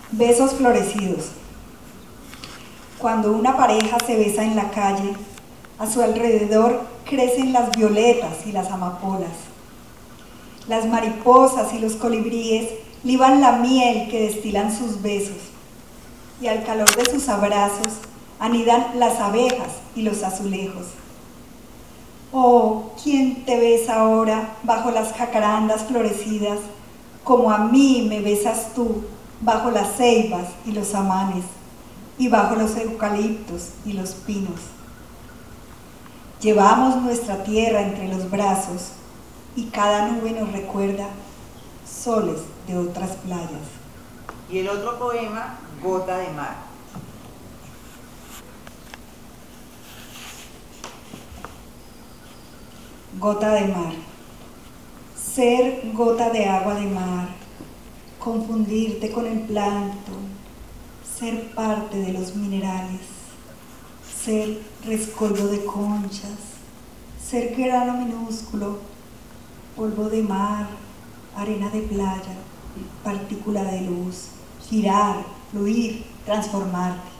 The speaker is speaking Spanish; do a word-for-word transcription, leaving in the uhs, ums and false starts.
Besos florecidos. Cuando una pareja se besa en la calle, a su alrededor crecen las violetas y las amapolas. Las mariposas y los colibríes liban la miel que destilan sus besos, y al calor de sus abrazos anidan las abejas y los azulejos. Oh, ¿quién te besa ahora bajo las jacarandas florecidas, como a mí me besas tú bajo las ceibas y los amanes, y bajo los eucaliptos y los pinos? Llevamos nuestra tierra entre los brazos, y cada nube nos recuerda soles de otras playas. Y el otro poema, Gota de Mar. Gota de mar. Ser gota de agua de mar, confundirte con el plancton, ser parte de los minerales, ser rescoldo de conchas, ser grano minúsculo, polvo de mar, arena de playa, partícula de luz, girar, fluir, transformarte.